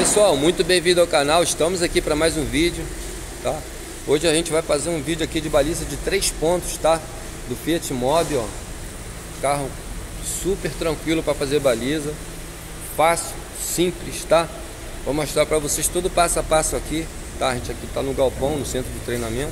pessoal, muito bem-vindo ao canal. Estamos aqui para mais um vídeo, tá? Hoje a gente vai fazer um vídeo aqui de baliza de 3 pontos, tá? Do Fiat Mobi, ó. Carro super tranquilo para fazer baliza, fácil, simples, tá? Vou mostrar para vocês todo passo a passo aqui, tá? A gente aqui tá no galpão, no centro de treinamento.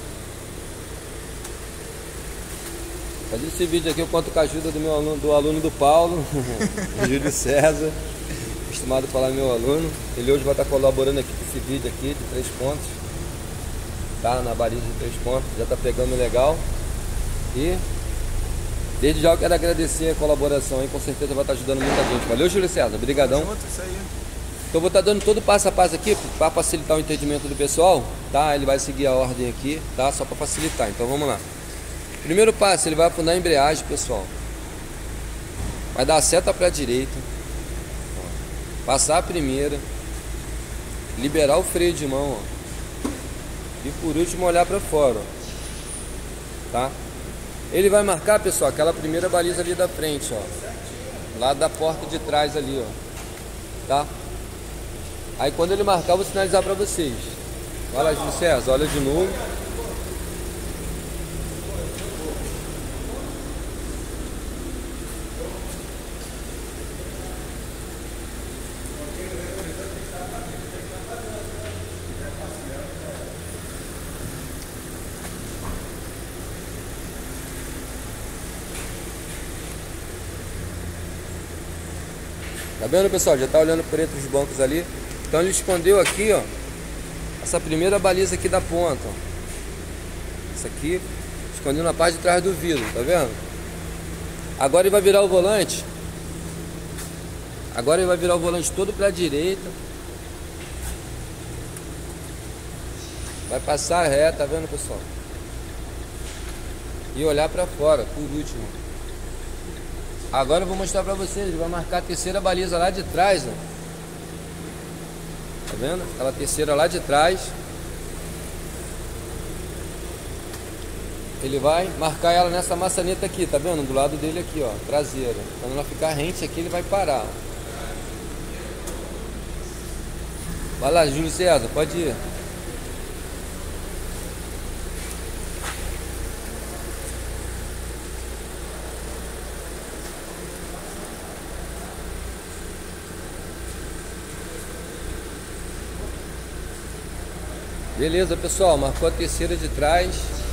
Fazer esse vídeo aqui eu conto com a ajuda do aluno do Paulo, Júlio César, acostumado a falar meu aluno. Ele hoje vai estar colaborando aqui com esse vídeo aqui de 3 pontos, tá? Na baliza de 3 pontos, já tá pegando legal. E desde já eu quero agradecer a colaboração aí, com certeza vai estar ajudando muita gente. Valeu, Júlio César, brigadão. Isso aí. Então eu vou estar dando todo passo a passo aqui para facilitar o entendimento do pessoal, tá? Ele vai seguir a ordem aqui, tá? Só para facilitar. Então vamos lá. Primeiro passo, ele vai afundar a embreagem, pessoal. Vai dar a seta para a direita, passar a primeira, liberar o freio de mão, ó. E por último olhar para fora, ó. Tá? Ele vai marcar, pessoal, aquela primeira baliza ali da frente, ó, lá da porta de trás ali, ó. Tá? Aí quando ele marcar, eu vou sinalizar para vocês. Olha lá, Júlio César, olha de novo. Tá vendo, pessoal? Já tá olhando por entre os bancos ali. Então ele escondeu aqui, ó, essa primeira baliza aqui da ponta, ó. Essa aqui, escondeu na parte de trás do vidro, tá vendo? Agora ele vai virar o volante. Agora ele vai virar o volante todo para a direita. Vai passar reto, tá vendo, pessoal? E olhar para fora, por último. Agora eu vou mostrar pra vocês, ele vai marcar a terceira baliza lá de trás, ó. Tá vendo? Aquela terceira lá de trás. Ele vai marcar ela nessa maçaneta aqui, tá vendo? Do lado dele aqui, ó, traseira. Quando ela ficar rente aqui, ele vai parar. Vai lá, Júlio César, pode ir. Beleza, pessoal, marcou a terceira de trás.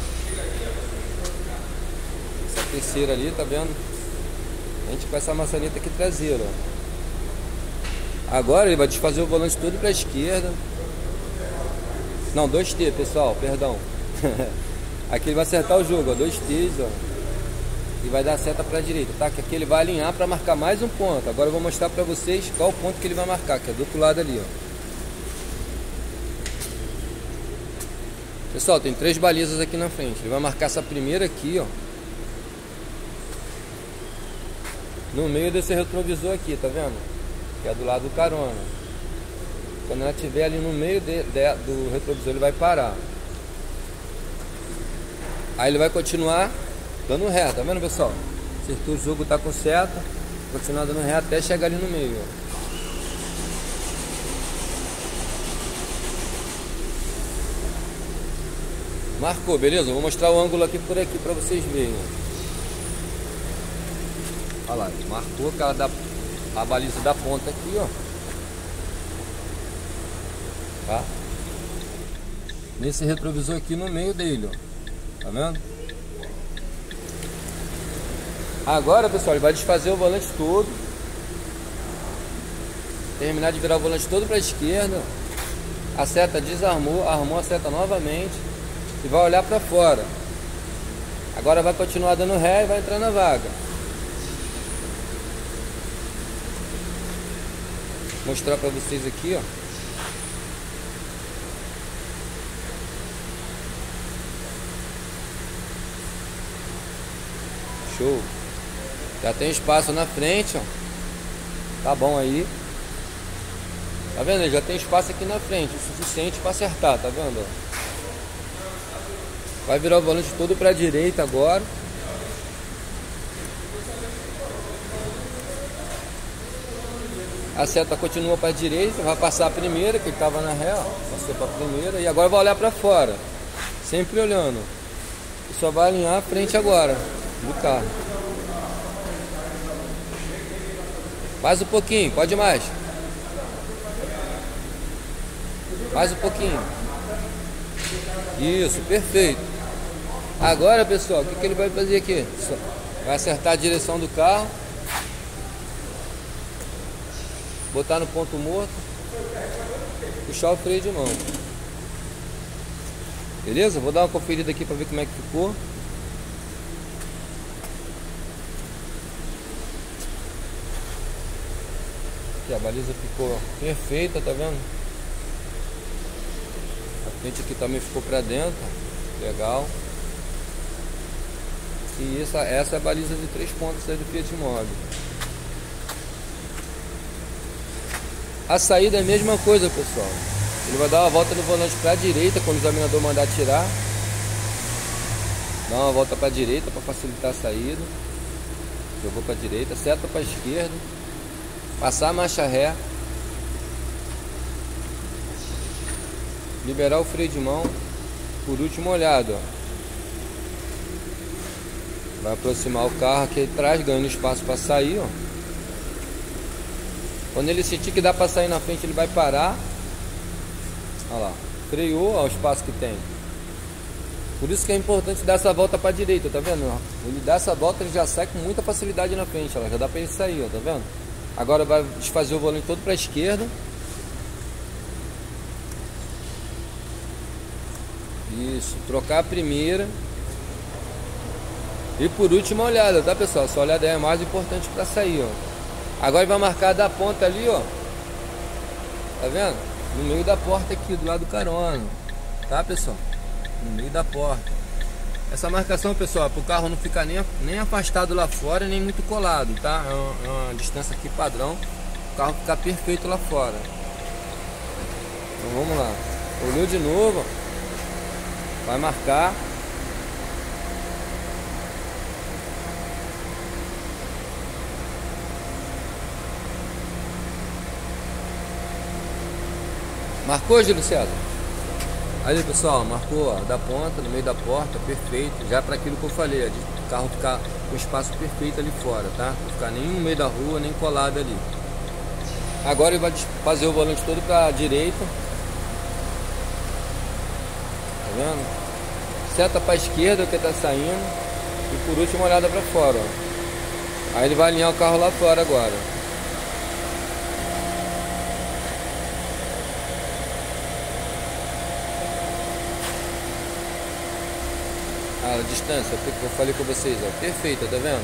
Essa terceira ali, tá vendo? A gente com essa maçaneta aqui traseira, ó. Agora ele vai desfazer o volante todo para a esquerda. Não, 2T, pessoal, perdão. Aqui ele vai acertar o jogo, ó, 2T's, ó. E vai dar a seta para a direita, tá? Que aqui ele vai alinhar para marcar mais um ponto. Agora eu vou mostrar para vocês qual o ponto que ele vai marcar, que é do outro lado ali, ó. Pessoal, tem 3 balizas aqui na frente. Ele vai marcar essa primeira aqui, ó, no meio desse retrovisor aqui, tá vendo? Que é do lado do carona. Quando ela estiver ali no meio do retrovisor, ele vai parar. Aí ele vai continuar dando ré, tá vendo, pessoal? Acertou o jogo, tá com seta. Continuar dando ré até chegar ali no meio, ó. Marcou, beleza? Vou mostrar o ângulo aqui para vocês verem. Olha lá, marcou a baliza da ponta aqui, ó. Tá? Nesse retrovisor aqui no meio dele, ó. Tá vendo? Agora, pessoal, ele vai desfazer o volante todo. Terminar de virar o volante todo para a esquerda. A seta desarmou, armou a seta novamente. E vai olhar para fora. Agora vai continuar dando ré e vai entrar na vaga. Vou mostrar para vocês aqui, ó. Show. Já tem espaço na frente, ó. Tá bom aí. Tá vendo? Já tem espaço aqui na frente, o suficiente para acertar, tá vendo? Vai virar o volante todo para a direita agora. A seta continua para a direita, vai passar a primeira, que ele estava na ré, ó, passou para a primeira, e agora vai olhar para fora, sempre olhando. E só vai alinhar a frente agora do carro. Mais um pouquinho, pode mais. Mais um pouquinho. Isso, perfeito. Agora, pessoal, o que ele vai fazer aqui? Vai acertar a direção do carro, botar no ponto morto, puxar o freio de mão. Beleza? Vou dar uma conferida aqui para ver como é que ficou. Aqui, a baliza ficou perfeita, tá vendo? A frente aqui também ficou para dentro, legal. E essa é a baliza de 3 pontos aí do Fiat Mobi. A saída é a mesma coisa, pessoal. Ele vai dar uma volta no volante para a direita quando o examinador mandar tirar. Dá uma volta para a direita para facilitar a saída. Jogou para a direita, seta para a esquerda. Passar a marcha ré. Liberar o freio de mão. Por último, olhado, ó. Vai aproximar o carro aqui atrás, ganhando espaço para sair, ó. Quando ele sentir que dá para sair na frente, ele vai parar. Olha lá, freou, ó, o espaço que tem. Por isso que é importante dar essa volta para a direita, tá vendo? Ele dá essa volta, ele já sai com muita facilidade na frente, ó. Já dá para ele sair, ó, tá vendo? Agora vai desfazer o volante todo para a esquerda. Isso, trocar a primeira. E por último, a olhada, tá, pessoal? Essa olhada é a mais importante para sair, ó. Agora vai marcar da ponta ali, ó. Tá vendo? No meio da porta aqui, do lado do carona. Tá, pessoal? No meio da porta. Essa marcação, pessoal, é para o carro não ficar nem afastado lá fora, nem muito colado, tá? É uma distância aqui padrão. O carro ficar perfeito lá fora. Então vamos lá. Olhou de novo, ó. Vai marcar. Marcou, Júlio César? Ali, pessoal, marcou, ó, da ponta, no meio da porta, perfeito. Já para aquilo que eu falei, ó, de o carro ficar com espaço perfeito ali fora, tá? Não ficar nem no meio da rua, nem colado ali. Agora ele vai fazer o volante todo para a direita. Tá vendo? Seta para a esquerda, que tá saindo. E por último, olhada para fora, ó. Aí ele vai alinhar o carro lá fora agora. A distância que eu falei com vocês, ó, perfeita, tá vendo?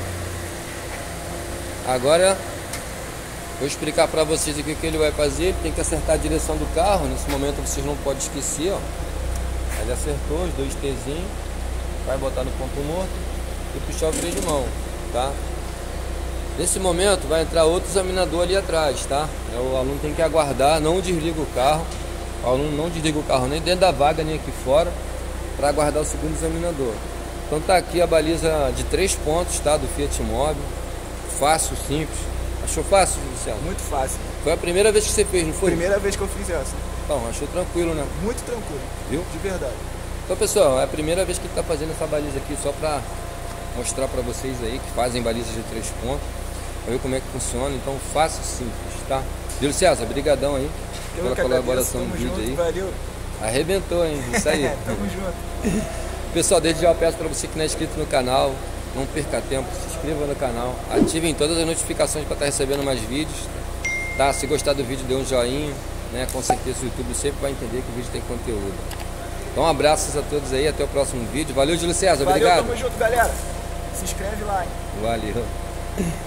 Agora vou explicar para vocês aqui o que ele vai fazer. Ele tem que acertar a direção do carro. Nesse momento vocês não podem esquecer, ó. Ele acertou os 2 Tzinhos. Vai botar no ponto morto e puxar o freio de mão, tá? Nesse momento vai entrar outro examinador ali atrás, tá? O aluno tem que aguardar, não desliga o carro. O aluno não desliga o carro nem dentro da vaga, nem aqui fora, para aguardar o segundo examinador. Então tá aqui a baliza de 3 pontos, tá? Do Fiat Mobi. Fácil, simples. Achou fácil, Luciano? Muito fácil. Foi a primeira vez que você fez, não foi? Primeira vez que eu fiz essa. Então, achou tranquilo, né? Muito tranquilo. Viu? De verdade. Então, pessoal, é a primeira vez que ele tá fazendo essa baliza aqui, só para mostrar para vocês aí que fazem balizas de 3 pontos. Pra ver como é que funciona. Então, fácil, simples, tá? Júlio César, brigadão aí pela colaboração no vídeo aí. Valeu. Arrebentou, hein? Isso aí. Tamo junto. Pessoal, desde já eu peço para você que não é inscrito no canal, não perca tempo, se inscreva no canal, ativem todas as notificações para estar recebendo mais vídeos, tá? Se gostar do vídeo, dê um joinha, né? Com certeza o YouTube sempre vai entender que o vídeo tem conteúdo. Então, abraços a todos aí, até o próximo vídeo. Valeu, Júlio César, obrigado. Valeu, tamo junto, galera. Se inscreve lá, hein? Valeu.